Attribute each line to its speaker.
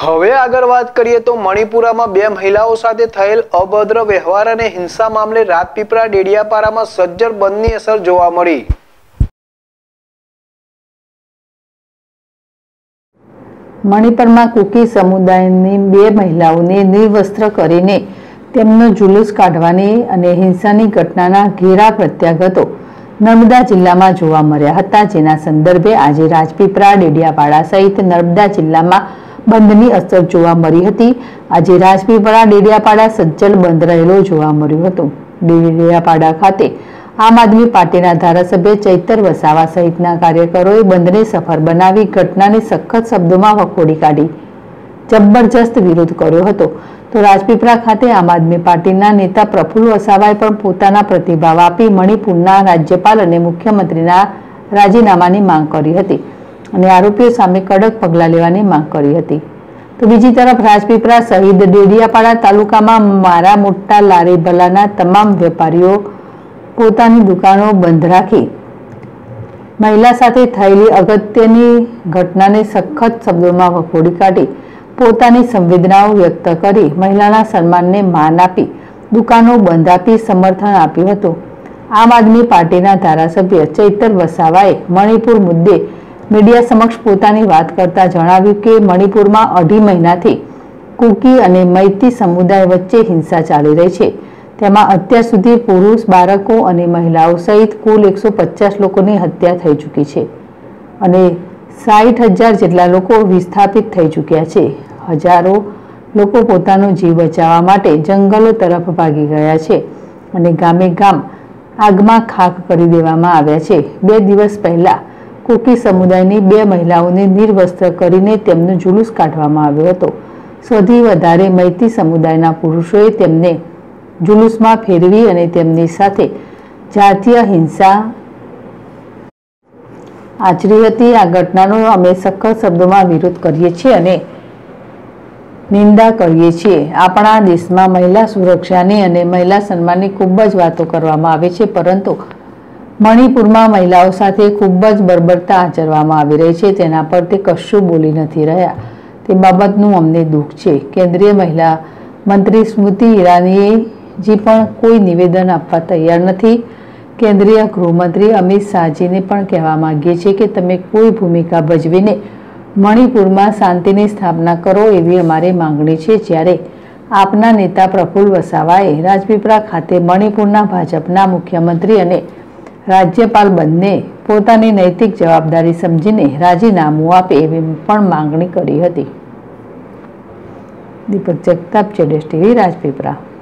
Speaker 1: હવે આગળ વાત કરીએ તો મણિપુરમાં બે મહિલાઓ સાથે થયેલ અભદ્ર વ્યવહાર અને હિંસા મામલે રાજપીપળા ડેડિયાપાડામાં સજ્જડ બંધની અસર જોવા મળી।
Speaker 2: મણિપુરમાં કુકી સમુદાયની બે મહિલાઓને નિર્વસ્ત્ર કરીને તેમનો જુલુસ કાઢવાની અને હિંસાની ઘટનાના ઘેરા પ્રત્યાઘાતો નર્મદા જિલ્લામાં જોવા મળ્યા હતા, જેના સંદર્ભે આજે રાજપીપળા ડેડિયાપાડા સહિત નર્મદા જિલ્લામાં બંધની અસર જોવા મળી હતી। આજે રાજપીપળા ડેડિયાપાડા સજ્જડ બંધ રહેલો જોવા મળ્યું હતું। ડેડિયાપાડા ખાતે આમ આદમી પાર્ટીના ધારાસભ્ય ચૈતર વસાવા સહિતના કાર્યકરોએ બંધને સફળ બનાવી ઘટનાને સખત શબ્દોમાં વખોડી કાઢી જબરજસ્ત વિરોધ કર્યો હતો। તો રાજપીપળા ખાતે આમ આદમી પાર્ટીના નેતા પ્રફુલ્લ વસાવાએ પણ પોતાના પ્રતિભાવ આપી મણિપુરના રાજ્યપાલ અને મુખ્યમંત્રીના રાજીનામાની માંગ કરી હતી અને આરોપીઓ સામે કડક પગલાં લેવાની માંગ કરી હતી। તો બીજી તરફ રાજપીપળા સહિત ડેડિયાપાડા તાલુકામાં મારા મોટા લારી ભલાના તમામ વેપારીઓ પોતાની દુકાનો બંધ રાખી મહિલા સાથે થયેલી અગત્યની ઘટનાને સખત શબ્દોમાં વખોડી કાઢી પોતાની સંવેદનાઓ વ્યક્ત કરી મહિલાના સન્માનને માન આપી દુકાનો બંધ આપી સમર્થન આપ્યું હતું। આમ આદમી પાર્ટીના ધારાસભ્ય ચૈતર વસાવાએ મણિપુર મુદ્દે મીડિયા સમક્ષ પોતાની વાત કરતા જણાવ્યું કે મણિપુરમાં 2.5 મહિનાથી કુકી અને મૈતી સમુદાય વચ્ચે હિંસા ચાલી રહી છે। તેમાં અત્યાર સુધી પુરુષ, બાળકો અને મહિલાઓ સહિત કુલ 150 લોકોની હત્યા થઈ ચૂકી છે અને 60,000 જેટલા લોકો વિસ્થાપિત થઈ ચૂક્યા છે। હજારો લોકો પોતાનો જીવ બચાવવા માટે જંગલો તરફ ભાગી ગયા છે અને ગામે ગામ આગમાં ખાખ કરી દેવામાં આવ્યા છે। 2 દિવસ પહેલા કુકી સમુદાયની 2 મહિલાઓને નિર્વસ્ત્ર કરીને તેમનો જુલુસ કાઢવામાં આવ્યો હતો। સૌથી વધારે મૈતી સમુદાયના પુરુષોએ તેમને જુલુસમાં ફેરવી અને તેમની સાથે જાતીય હિંસા આચરી હતી। આ ઘટનાનો અમે સખત શબ્દોમાં વિરોધ કરીએ છીએ અને નિંદા કરીએ છીએ। આપણા દેશમાં મહિલા સુરક્ષાની અને મહિલા સન્માનની ખૂબ જ વાતો કરવામાં આવે છે, પરંતુ મણિપુરમાં મહિલાઓ સાથે ખૂબ જ બર્બરતા આચરવામાં આવી રહી છે, તેના પર તે કશું બોલી નથી રહ્યા। તે બાબતનું અમને દુઃખ છે। કેન્દ્રીય મહિલા મંત્રી સ્મૃતિ ઈરાનીએ જે પણ કોઈ નિવેદન આપવા તૈયાર નથી। કેન્દ્રીય ગૃહમંત્રી અમિત શાહજીને પણ કહેવા માંગીએ છીએ કે તમે કોઈ ભૂમિકા ભજવીને મણિપુરમાં શાંતિની સ્થાપના કરો એવી અમારી માંગણી છે। જ્યારે આપના નેતા પ્રફુલ્લ વસાવાએ રાજપીપળા ખાતે મણિપુરના ભાજપના મુખ્યમંત્રી અને રાજ્યપાલ બંને પોતાની નૈતિક જવાબદારી સમજીને રાજીનામું આપે એવી પણ માંગણી કરી હતી। દીપક જગતાપ, જેડેશ ટીવી, રાજપીપળા।